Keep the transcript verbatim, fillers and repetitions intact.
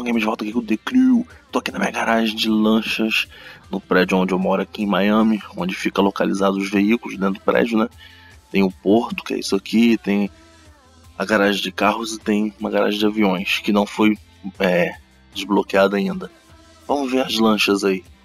Games, volta aqui com o The Crew. Tô aqui na minha garagem de lanchas, no prédio onde eu moro aqui em Miami, onde fica localizados os veículos dentro do prédio, né? Tem o porto, que é isso aqui, tem a garagem de carros e tem uma garagem de aviões, que não foi é, desbloqueada ainda. Vamos ver as lanchas aí.